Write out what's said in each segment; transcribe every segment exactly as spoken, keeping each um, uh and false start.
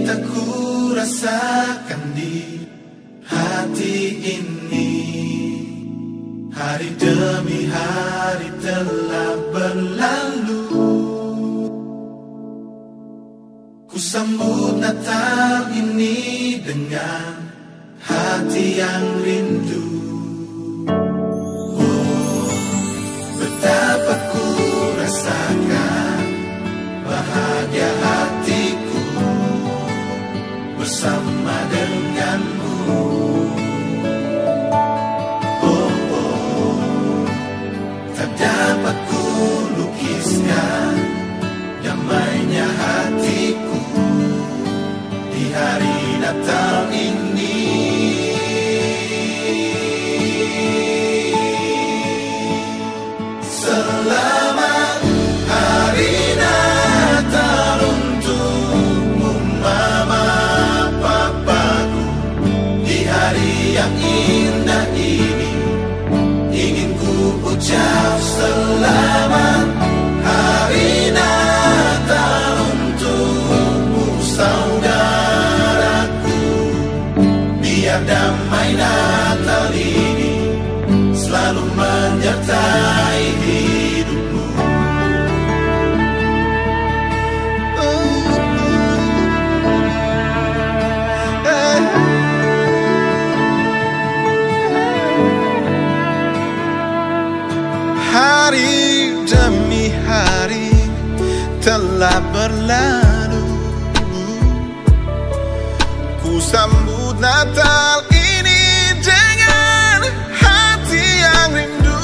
tak ku rasakan di hati ini. Hari demi hari telah berlalu, ku sambut Natal ini dengan hati yang rindu. Oh, betapa ku rasakan bahagia hatiku bersama denganmu. Oh, oh, tak dapat ku lukiskan damainya hatiku di hari Natal ini. Selamat hari Natal untukmu mama papaku. Di hari yang indah ini ingin ku ucap selamat hari Natal untukmu saudaraku. Biar damai Natal ini selalu menyertai hidupmu. Hari demi hari telah berlalu, ku sambut Natal ini dengan hati yang rindu.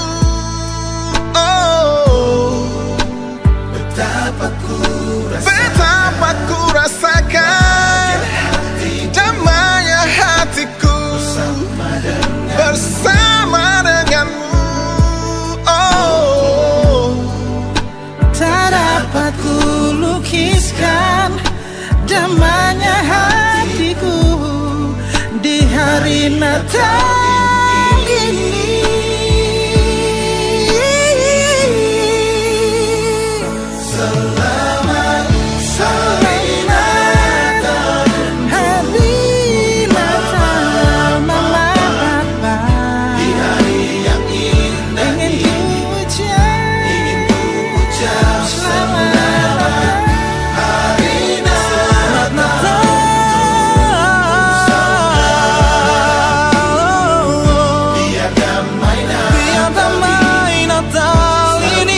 Oh, betapa ku rasakan, betapa ku rasakan damainya hatiku bersama dengan bersama denganmu. Oh, tak dapat ku lukiskan damainya hatiku di hari Natal ini. Selamat hari Natal, hari Natal mama papa. Di hari yang indah ini ingin ku ucap selamat hari Natal. Biar damai Natal ini.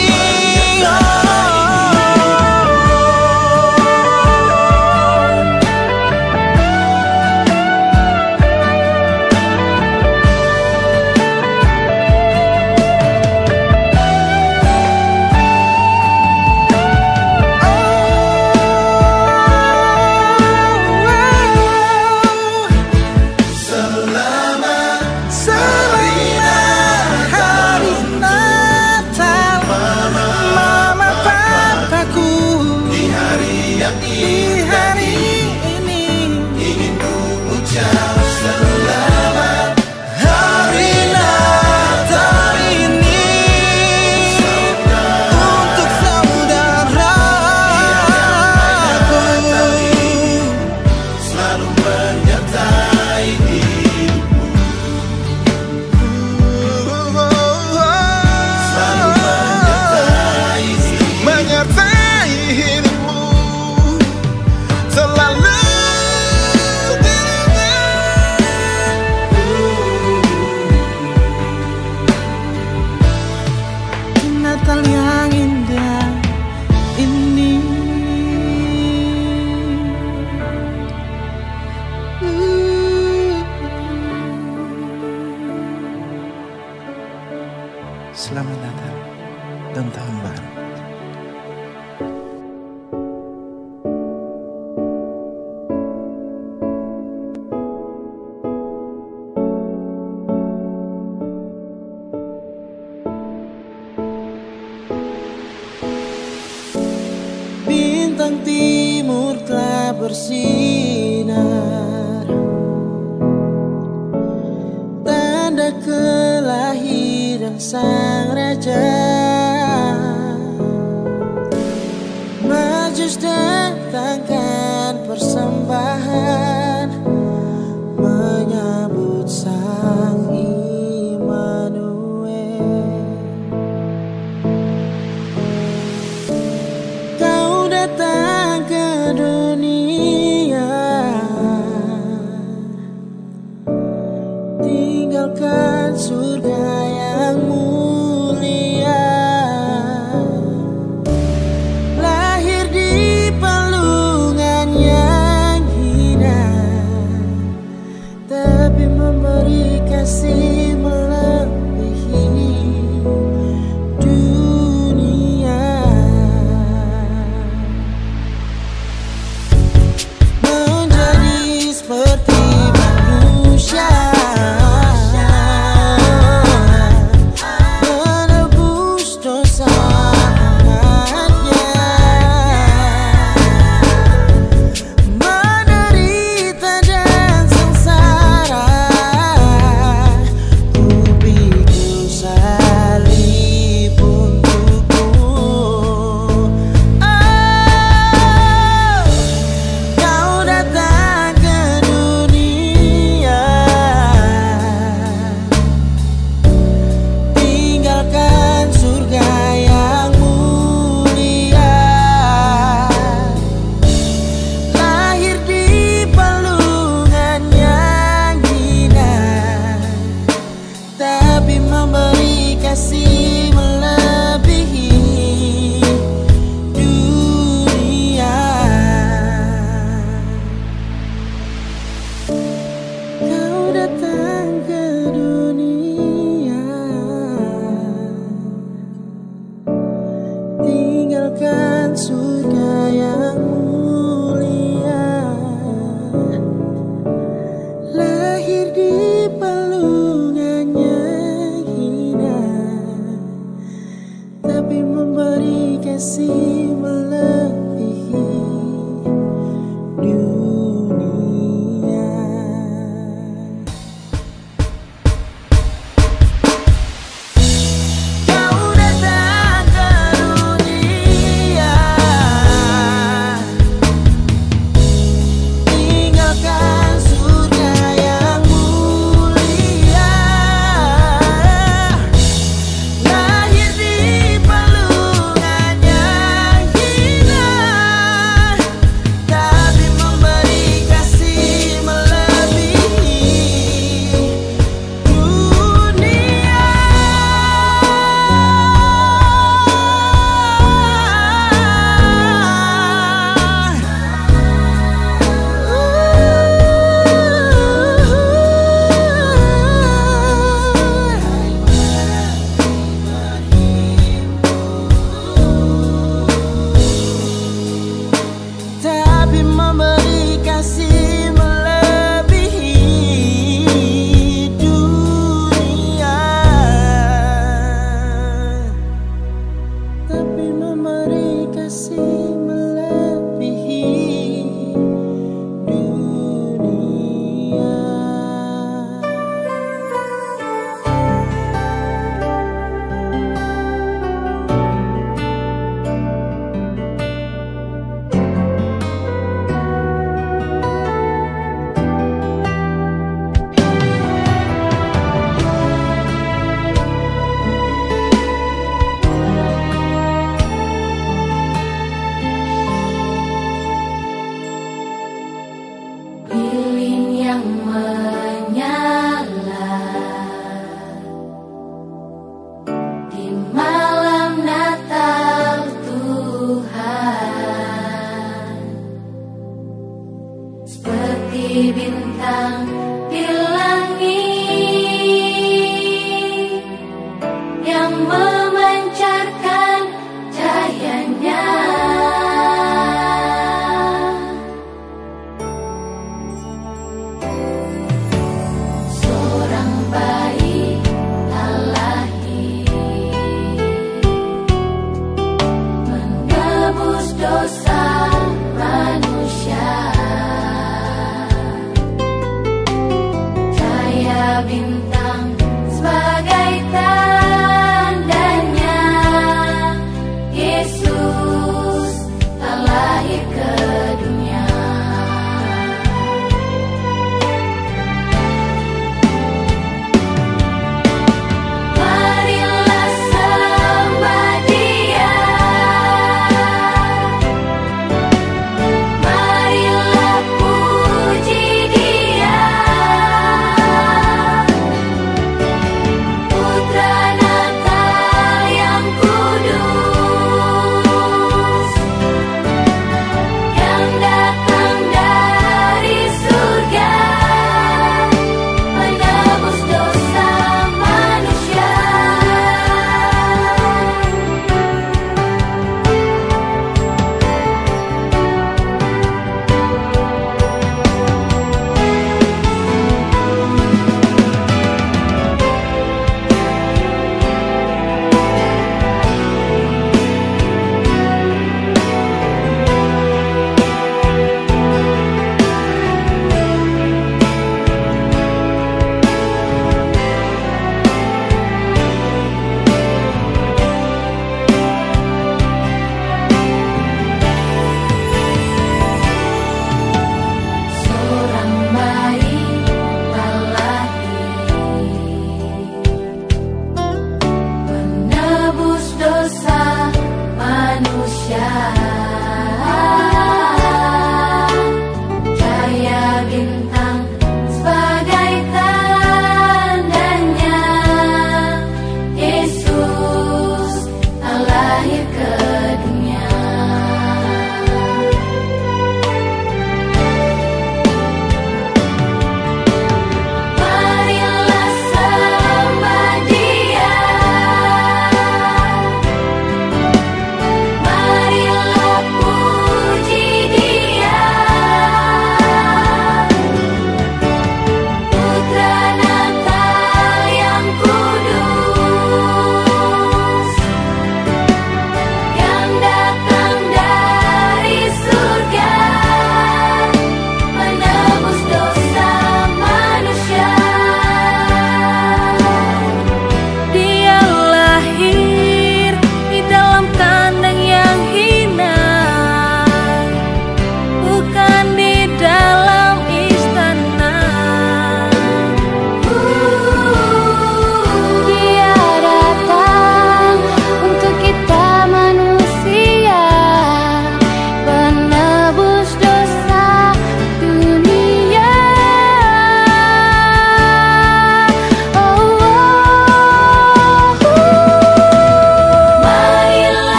Natal yang indah ini. Selamat Natal dan Tahun Baru. Bintang timur telah bersinar, tanda kelahiran sang raja. Majus datangkan persembahan menyambut Sang Immanuel. Kau datang ke dunia, tinggalkan surga yang mulia, lahir di palungan yang hina, tapi memberi kasih melebihi dunia. Menjadi seperti manusia, menebus dosa umatnya, menderita dan sengsara. Ku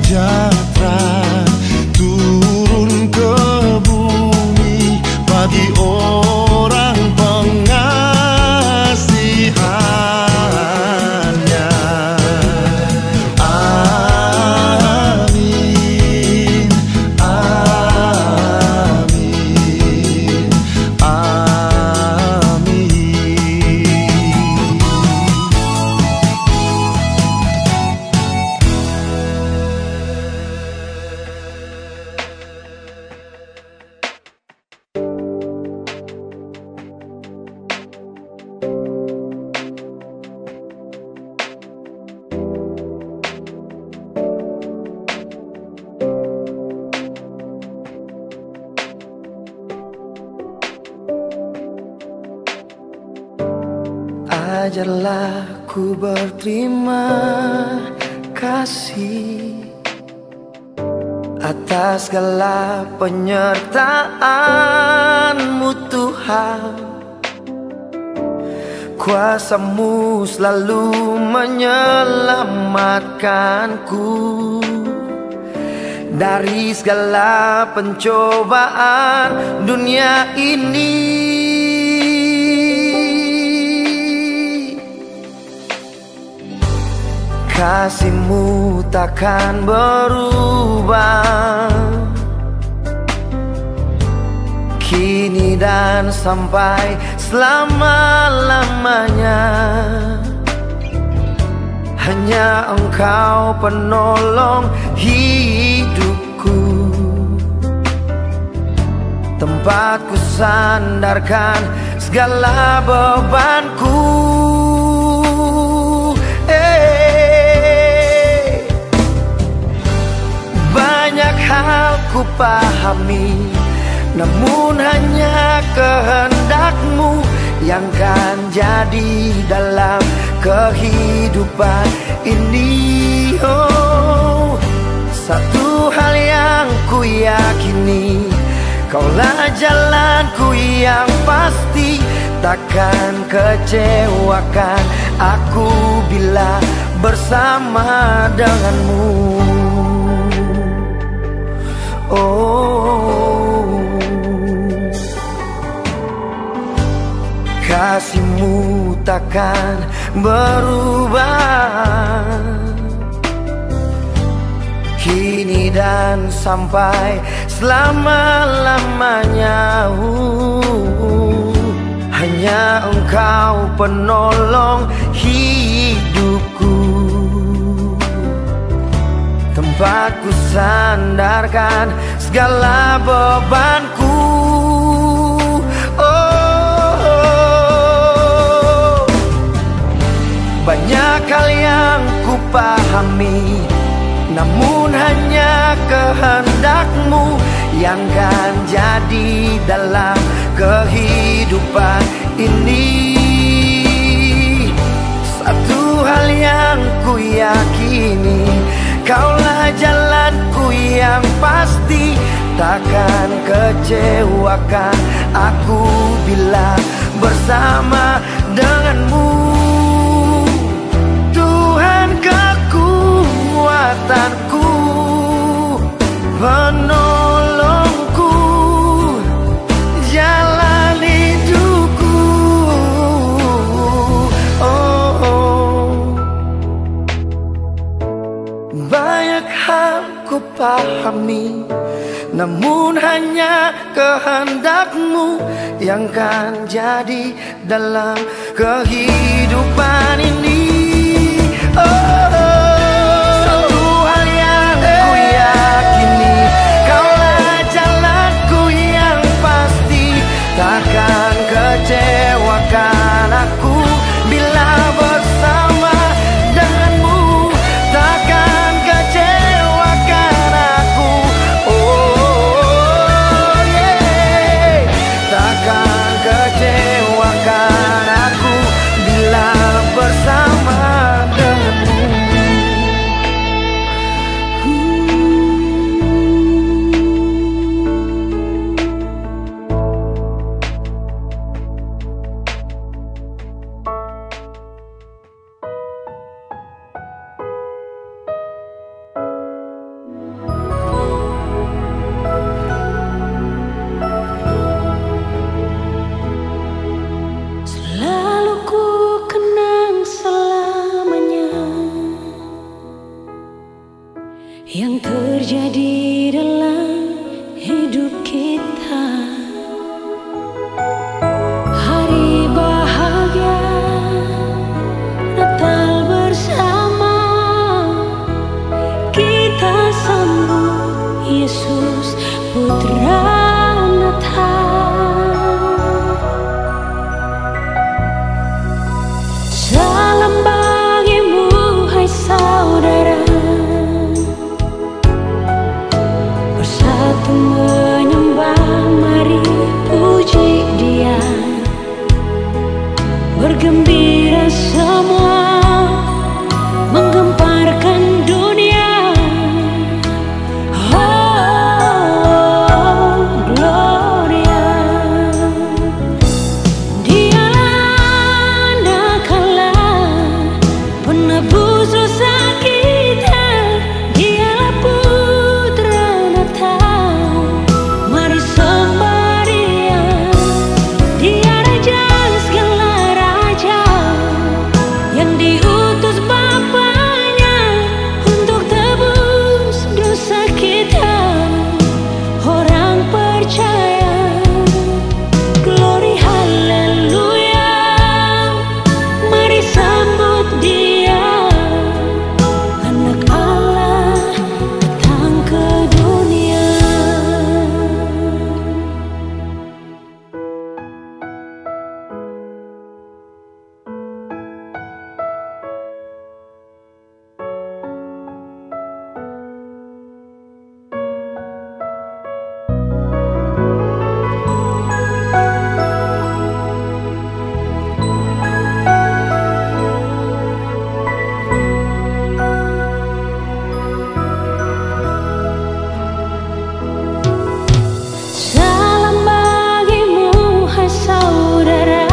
sejahtera turun ke bumi bagi orang pengasihannya. Amin, amin, amin. Ajarlah ku berterima kasih atas segala penyertaan-Mu Tuhan. Kuasa-Mu selalu menyelamatkanku dari segala pencobaan dunia ini. Kasih-Mu takkan berubah, kini dan sampai selama-lamanya. Hanya Engkau penolong hidupku, tempat ku sandarkan segala bebanku. Banyak hal ku pahami, namun hanya kehendak-Mu yang kan jadi dalam kehidupan ini. Oh, satu hal yang ku yakini, Kaulah jalanku yang pasti, takkan kecewakan aku bila bersama denganmu. Oh, kasih-Mu takkan berubah, kini dan sampai selama-lamanya. uh, Hanya Engkau penolong hidupku, tempat ku sandarkan segala bebanku. Oh, banyak hal yang ku pahami, namun hanya kehendak-Mu yang kan jadi dalam kehidupan ini. Satu hal yang ku yakini, Kaulah jalanku yang pasti, takkan kecewakan aku bila bersama denganmu. Tuhan kekuatanku, penolongku, jalan hidupku. Oh, oh. Banyak hal ku pahami, namun hanya kehendak-Mu yang kan jadi dalam kehidupan ini. Oh, satu hal yang ku yakini, Kaulah jalanku yang pasti, takkan kecewakan aku bila bersama denganmu. Takkan kecewakan aku, oh yeah. Takkan kecewakan aku bila bersama denganmu. yang terjadi dalam hidup kita. Hari bahagia Natal bersama, kita sambut Yesus Putra Natal. Salam bagimu hai saudara, bersatu menyembah, mari puji Dia. Bergembira semua, menggemparkan dunia. Oh, Gloria. Dialah Anak Allah, penebus dosa kita. Dialah Putra Natal, mari sembah Dia. Dia Raja segala raja, yang diutus Bapanya untuk tebus dosa kita. Orang percaya, glory haleluya, mari sambut Dia. Anak Allah datang ke dunia. Salam bagimu hai saudara,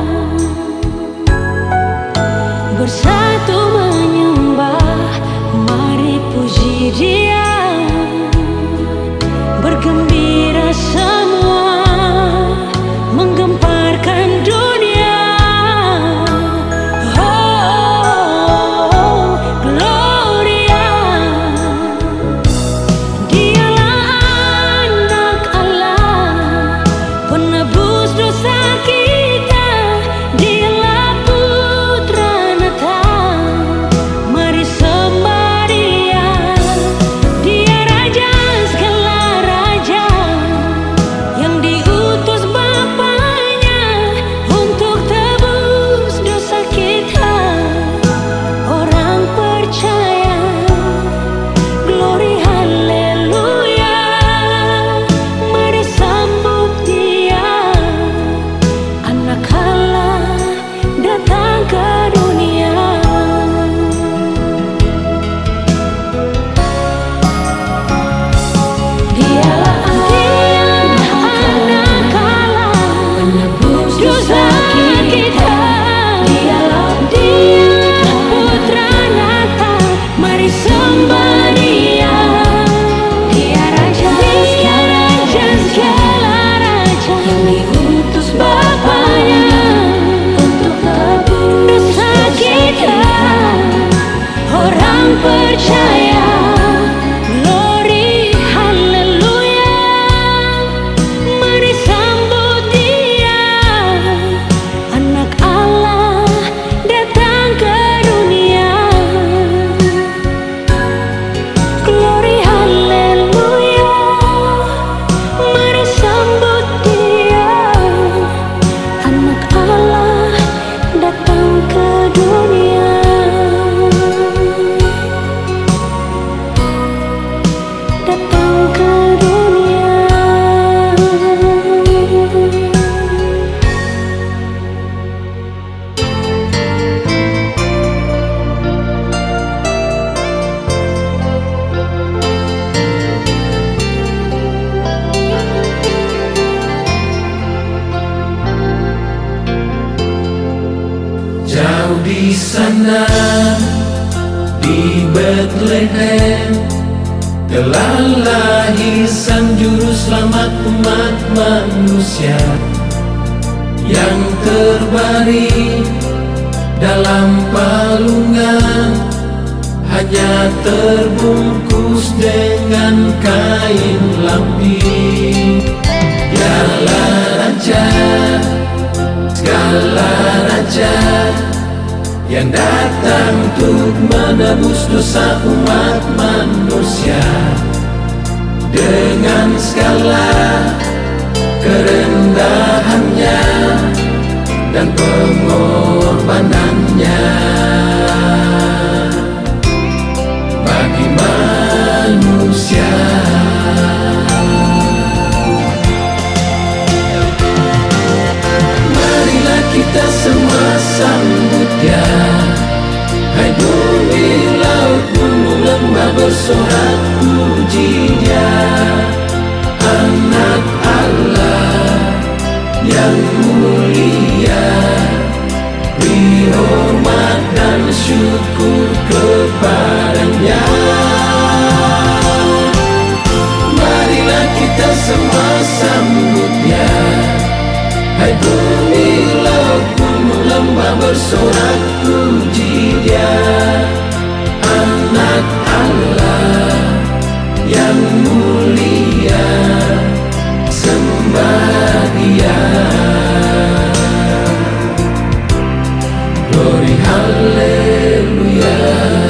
bersatu menyembah, mari puji Dia. Bergembira semua, menggemparkan dunia. Oh, Gloria. Dialah Anak Allah, penebus dosa kita. Dialah Putra Natal, mari sembah Dia. Dia Raja segala raja, yang diutus Bapanya untuk tebus dosa kita. Orang percaya, glory haleluya, mari sambut Dia. Anak Allah datang ke dunia. Dialah Anak Allah, penebus dosa kita. Dialah Dia Putra Natal, mari sembah Dia. Dia Raja segala raja, yang diutus Bapanya untuk tebus dosa kita. Orang percaya, glory haleluya, mari sambut Dia. Anak Allah datang ke dunia. Glory haleluya, mari sambut Dia. Anak Allah datang ke dunia. Datang ke dunia. Jauh di sana, di Bethlehem, telah lahir sang juru selamat umat manusia, yang terbaring dalam palungan hanya terbungkus dengan kain lampi. Dialah Raja, segala raja, yang datang untuk menebus dosa umat manusia. Dengan segala kerendahannya dan pengorbanannya bagi manusia. Marilah kita semua sambut Dia. Hai bumi, laut, gunung, lembah bersorak puji Dia. Anak Allah yang mulia, beri hormat dan syukur kepadanya. Marilah kita semua sambut Dia. Hai bumi, laut, gunung, lembah bersorak puji Dia. Anak Allah yang mulia, sembah Dia. Glory haleluya.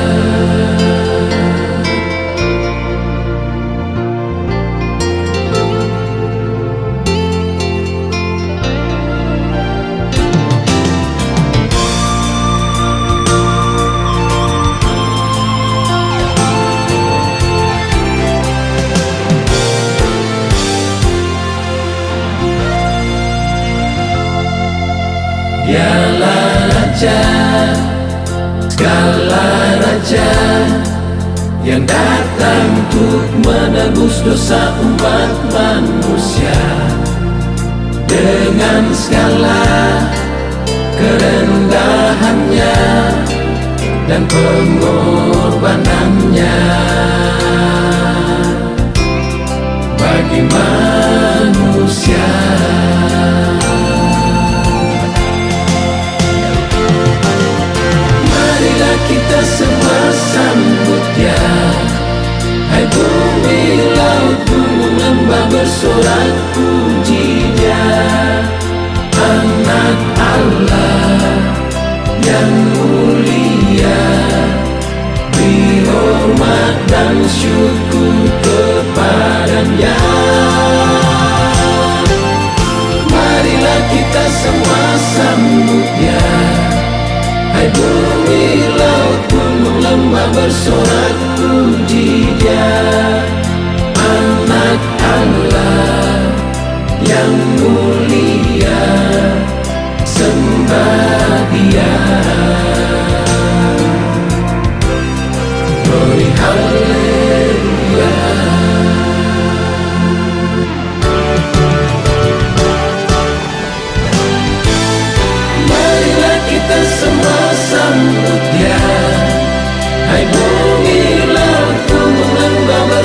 Dialah Raja, segala raja, yang datang untuk menebus dosa umat manusia. Dengan segala kerendahannya dan pengorbanannya bagi manusia. Kita semua sambut Dia. Hai bumi, laut, gunung, lembah bersorak puji Dia. Anak Allah yang mulia, beri hormat dan syukur kepadanya. Marilah kita semua sambut Dia. Hai bumi, laut, gunung, lembah bersorak puji Dia. Anak Allah yang mulia, sembah Dia. Glory haleluya. Marilah kita semua sambut Dia. Hai bumi, laut, gunung, lembah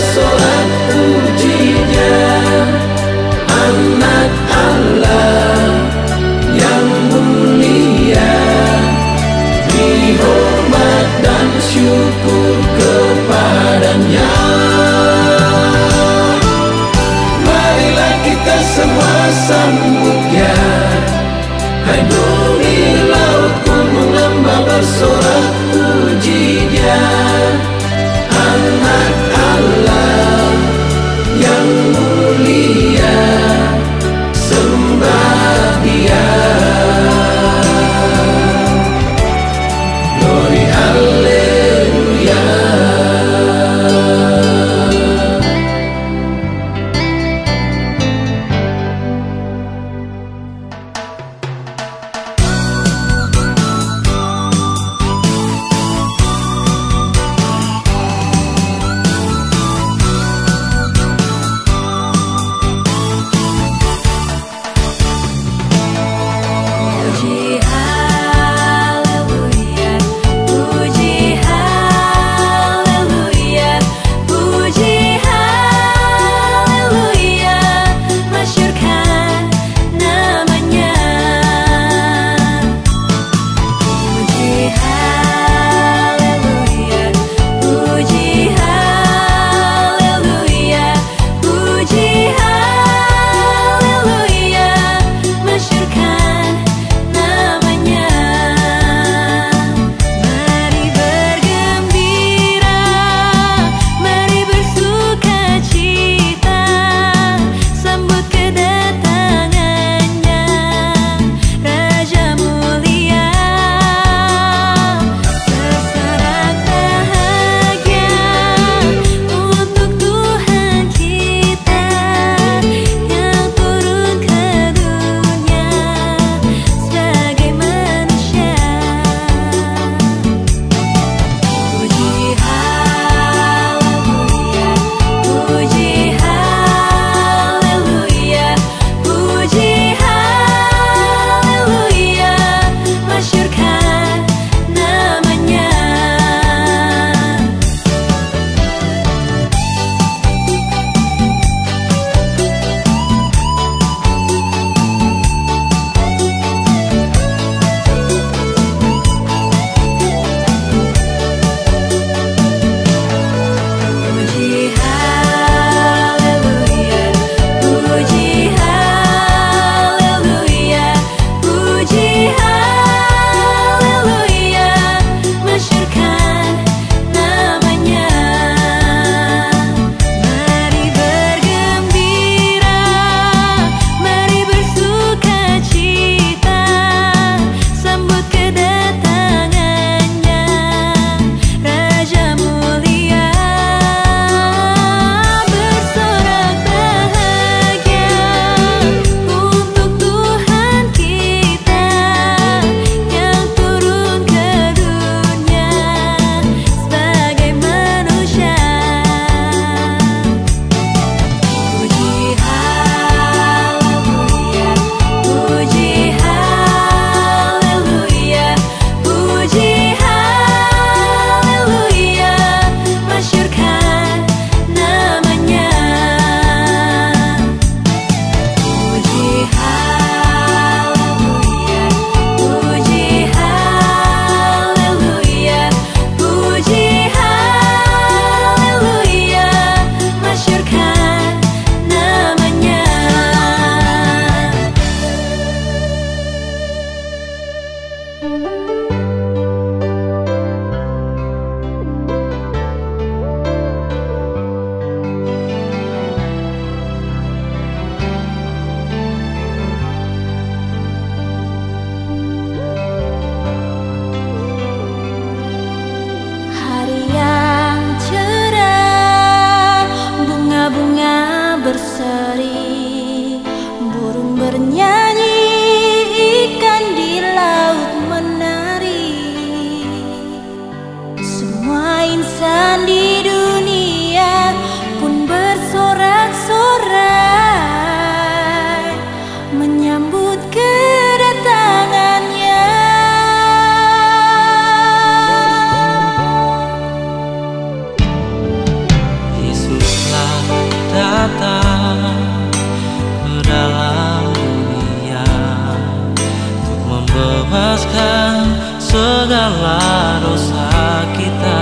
datang ke dalam dunia untuk membebaskan segala dosa kita.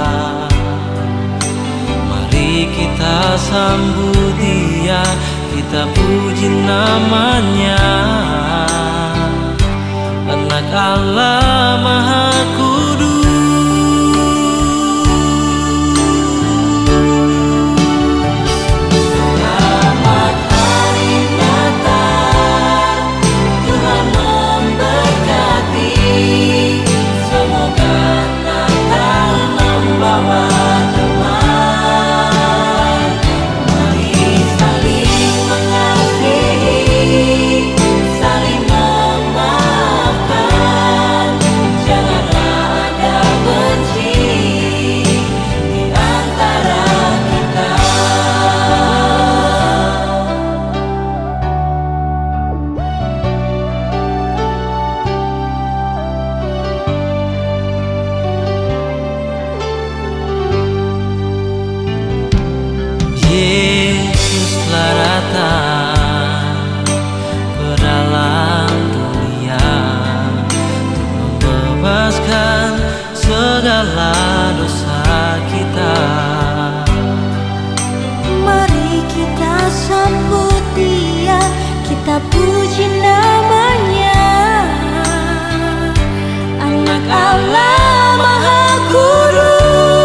Mari kita sambut Dia, kita puji namanya, Anak Allah Maha Kudus. Selamat Hari Natal, Tuhan memberkati. Semoga Natal membawa damai. Mari saling mengasihi, saling memaafkan. Janganlah ada benci di antara kita. Yesus telah datang ke dalam dunia untuk membebaskan segala dosa kita. Mari kita sambut Dia, kita puji namanya, Anak Allah Maha Kudus.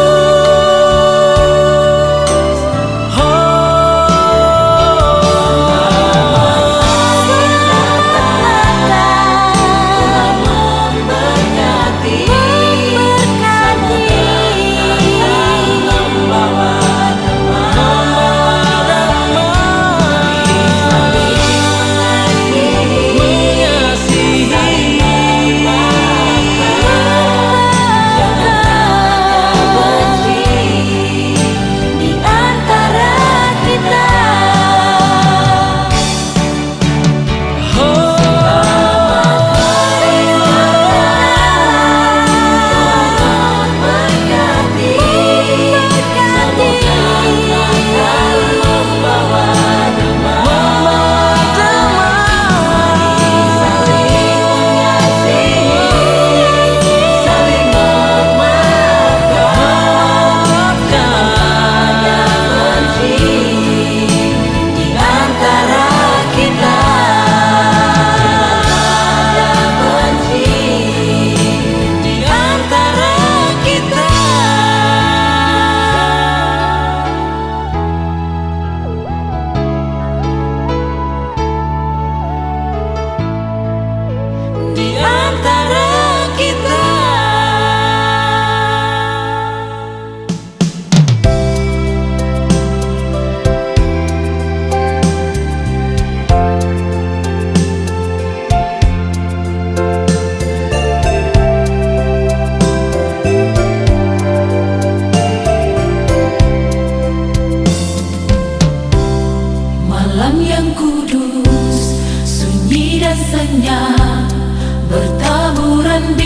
Malam yang kudus, sunyi dan senyap, bertaburan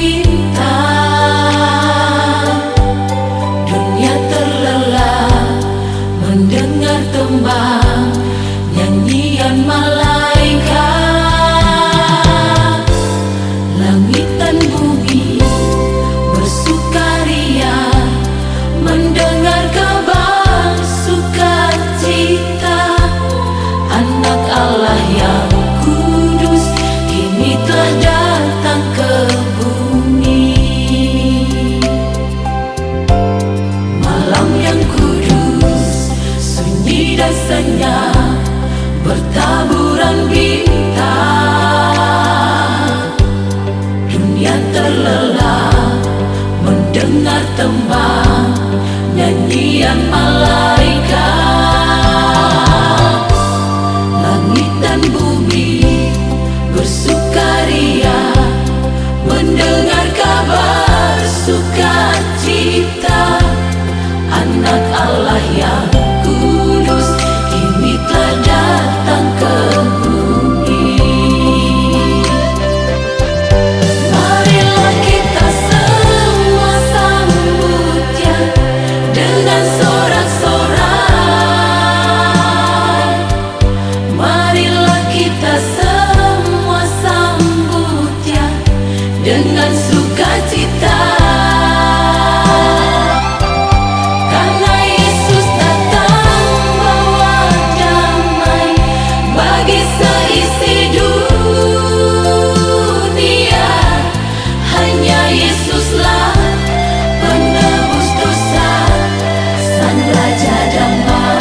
bintang. Dunia terlelap mendengar tembang nyanyian malaikat. Langit dan bumi bersukaria mendengar kabar sukacita. Anak Allah yang kudus kini telah datang ke bumi. Malam yang kudus, sunyi dan senyap, bertaburan bintang. Dunia terlelap mendengar tembang nyanyian malaikat. Langit dan bumi bersukaria mendengar kabar sukacita. Anak Allah yang kudus kini telah datang ke bumi. Marilah kita semua sambut Dia dengan sorak-sorak. Sang Raja Damai.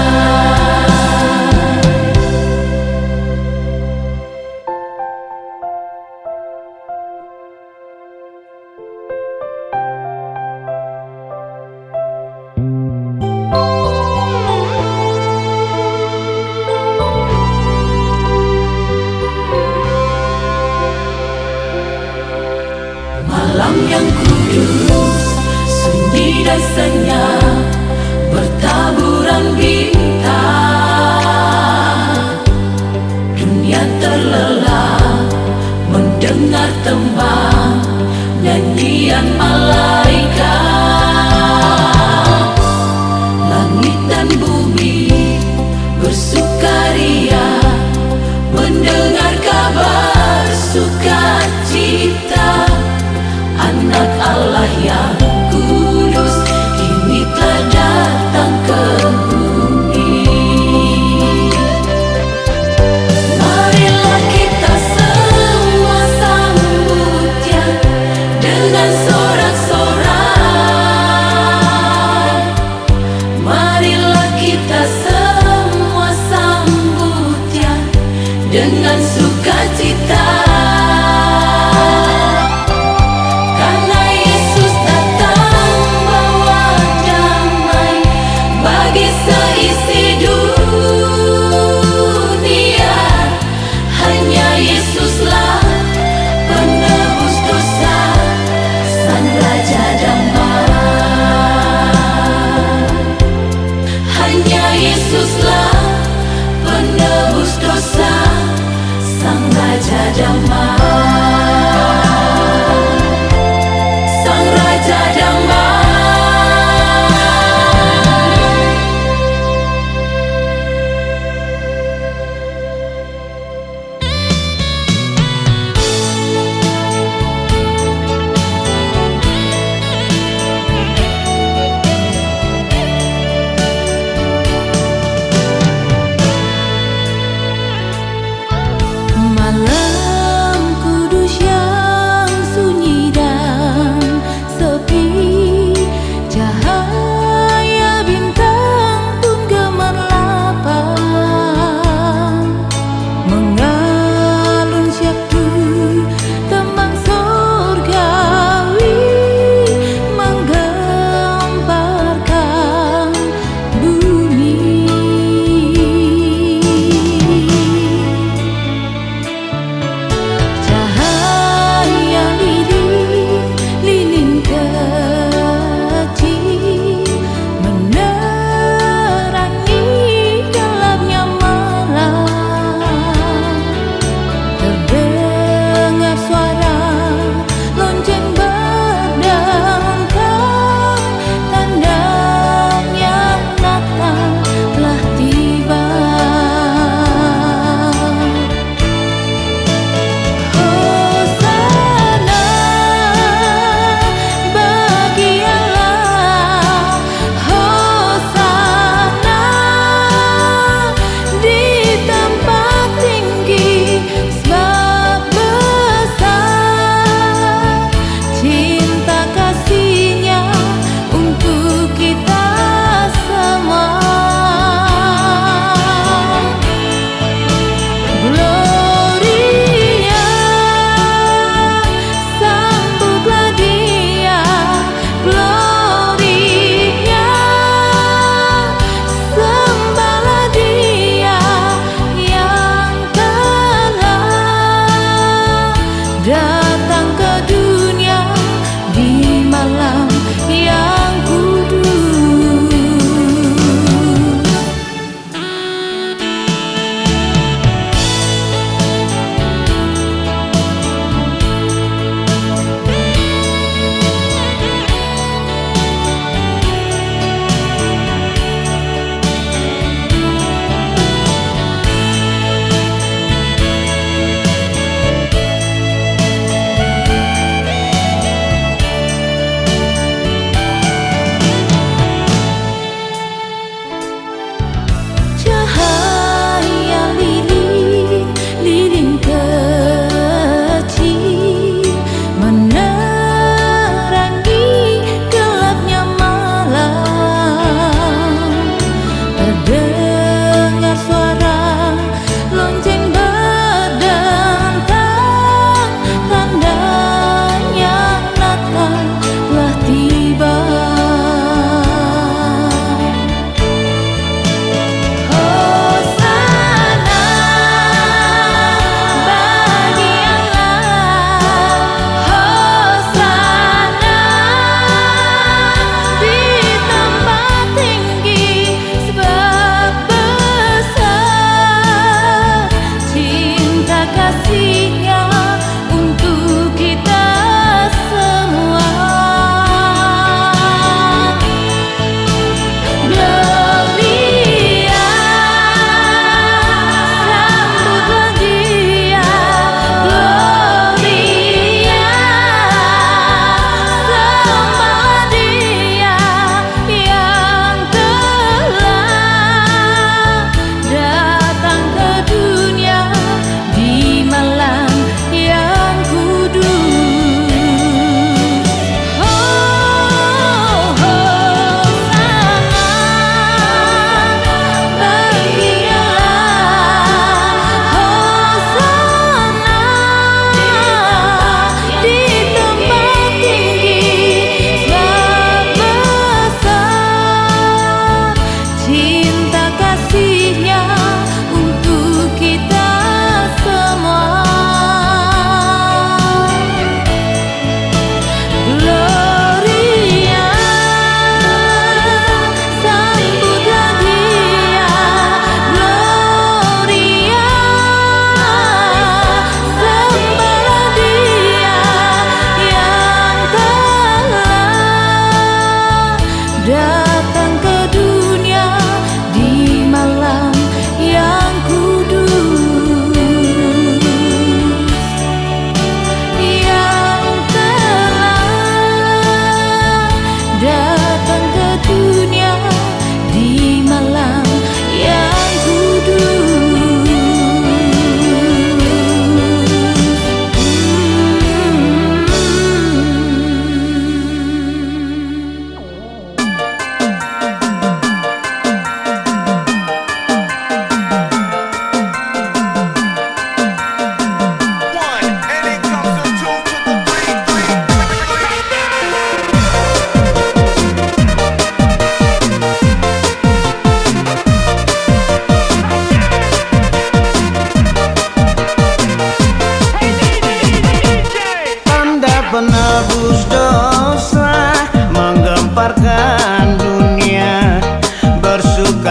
Malam yang kudus, sunyi dan senyap, bertaburan bintang. Dunia terlelap mendengar tembang nyanyian malaikat. Langit dan bumi bersukaria mendengar kabar sukacita. Anak Allah yang kudus kini telah datang ke bumi. Marilah kita semua sambutnya dengan sorak-sorai. Marilah kita semua sambutnya dengan sukacita. Yesuslah penebus dosa, Sang Raja Damai, Sang Raja Damai.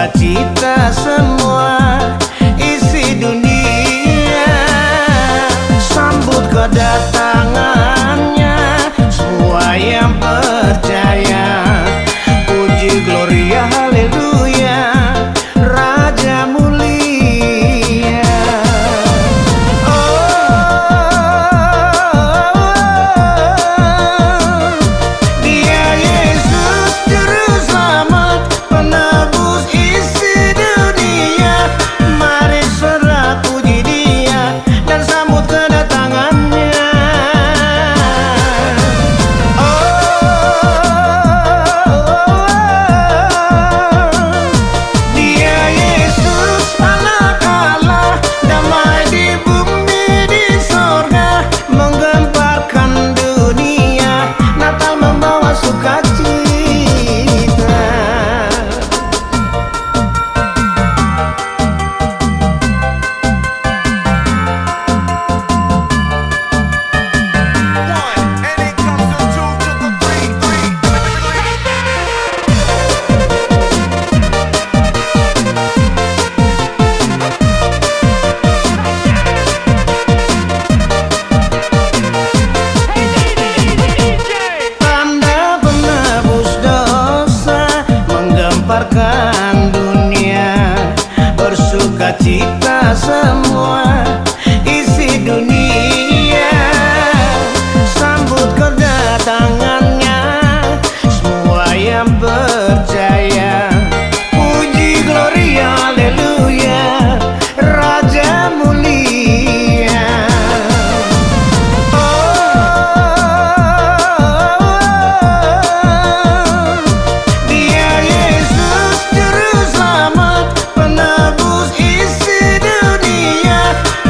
sukacita semua isi dunia. Sambut kedatangannya semua yang percaya. Puji gloria haleluya, Raja mulia. Oh, Dia Yesus juru selamat, penebus isi dunia. Mari sorak puji Dia dan sambut kedatangannya. Dia Yesus anak Allah, damai di bumi di sorga, menggemparkan dunia. Natal membawa sukacita. Tanda penebus dosa, menggemparkan dunia. Bersukacita semua isi dunia. Sambut kedatangannya semua yang percaya. Puji gloria haleluya, Raja mulia. Dia Yesus juru selamat, penebus isi dunia.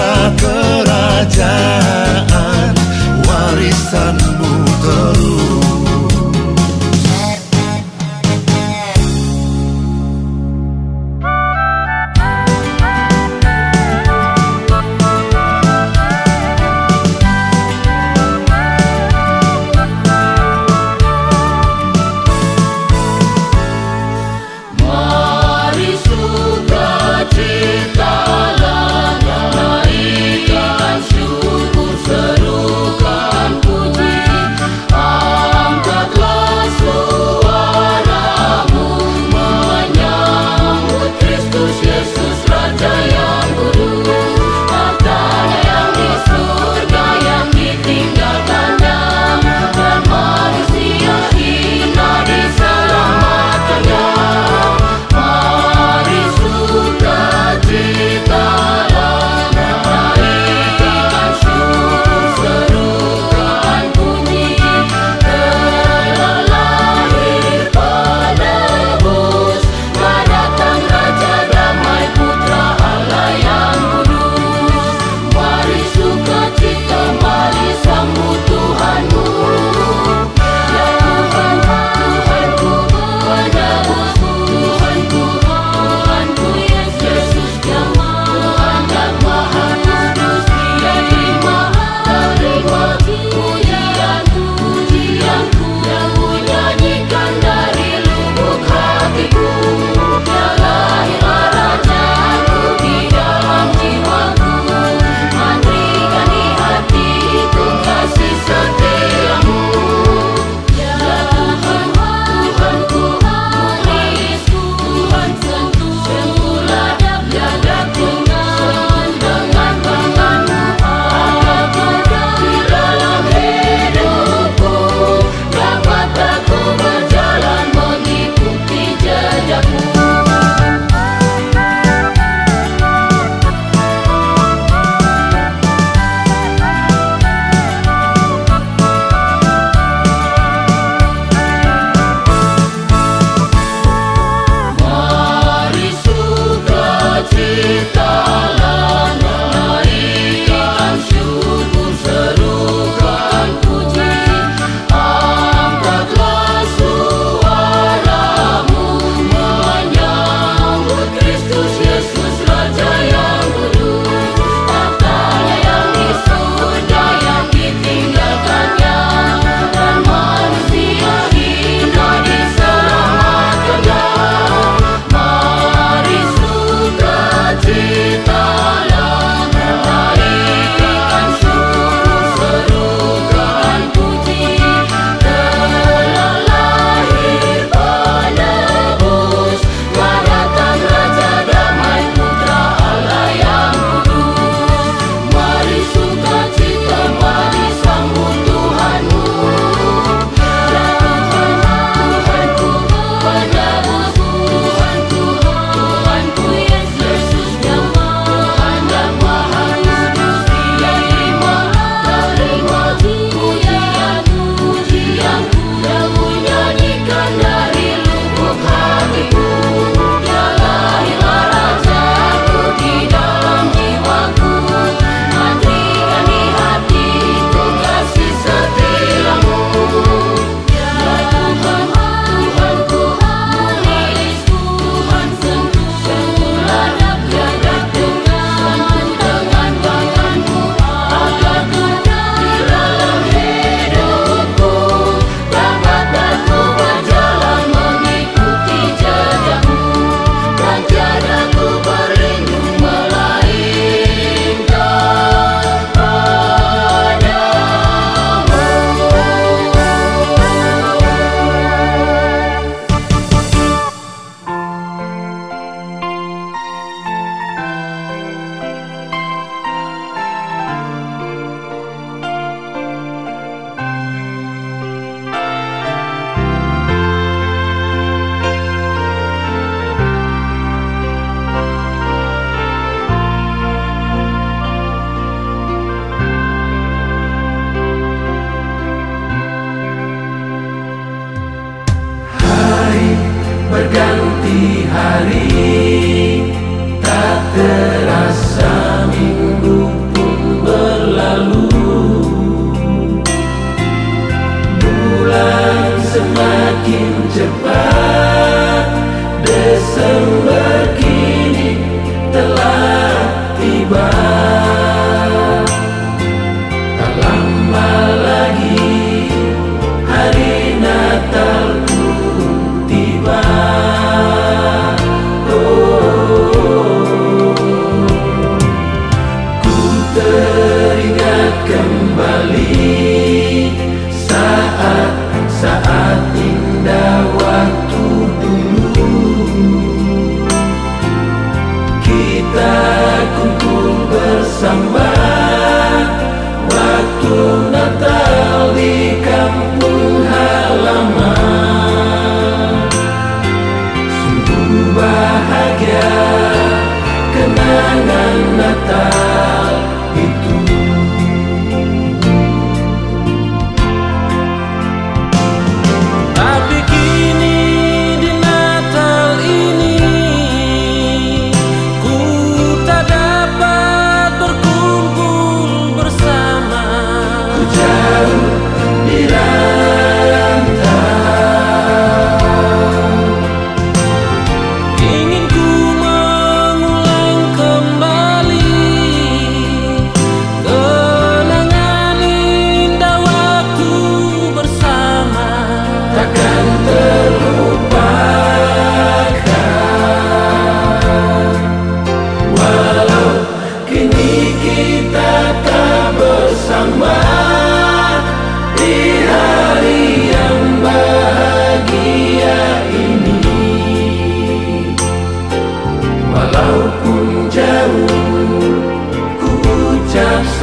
tahta kerajaan warisanmu terus. Mari sukacita dan naikkan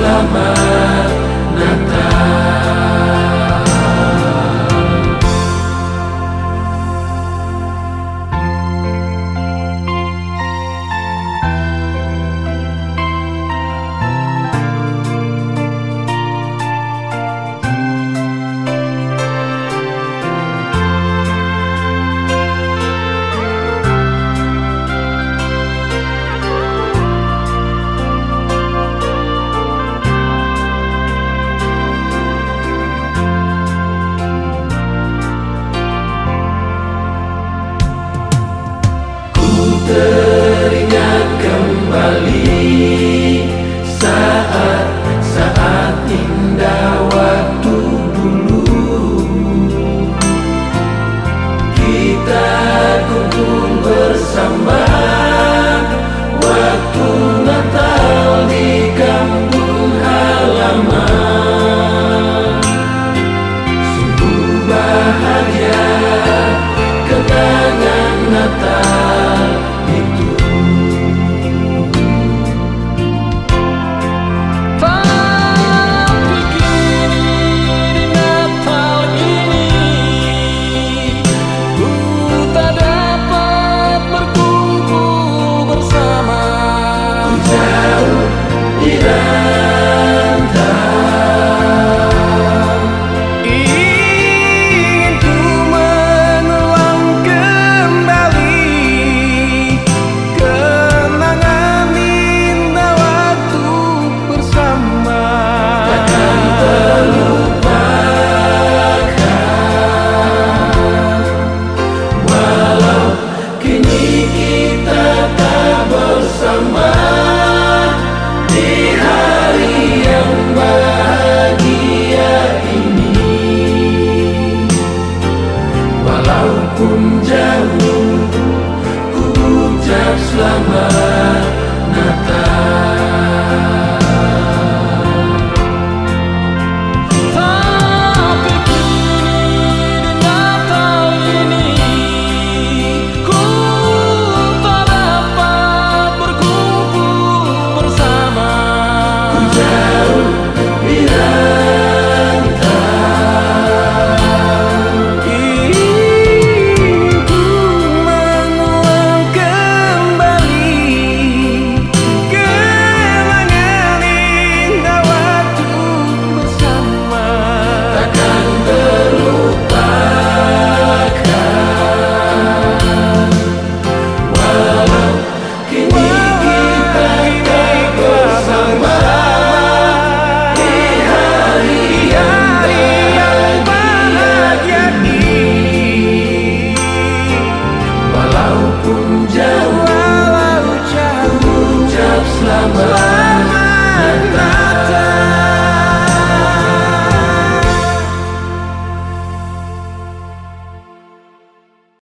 selamat Natal. Teringat kembali saat-saat indah waktu dulu, kita kumpul bersama waktu Natal di kampung halaman. Sungguh bahagia kenangan Natal itu. Tapi kini di Natal ini ku tak dapat berkumpul bersama. Ku jauh di rantau, Ingin ku mengulang kembali kenangan indah waktu bersama. takkan terlupakan. Walau kini kita tak bersama di hari yang bahagia ini, walaupun jauh ku ucap selamat Natal. Tapi kini di Natal ini ku tak dapat berkumpul bersama. Ku jauh di rantau, Ingin ku mengulang kembali kenangan indah waktu bersama. takkan terlupakan. Walau kini kita tak bersama di hari yang bahagia ini, walaupun jauh ku ucap selamat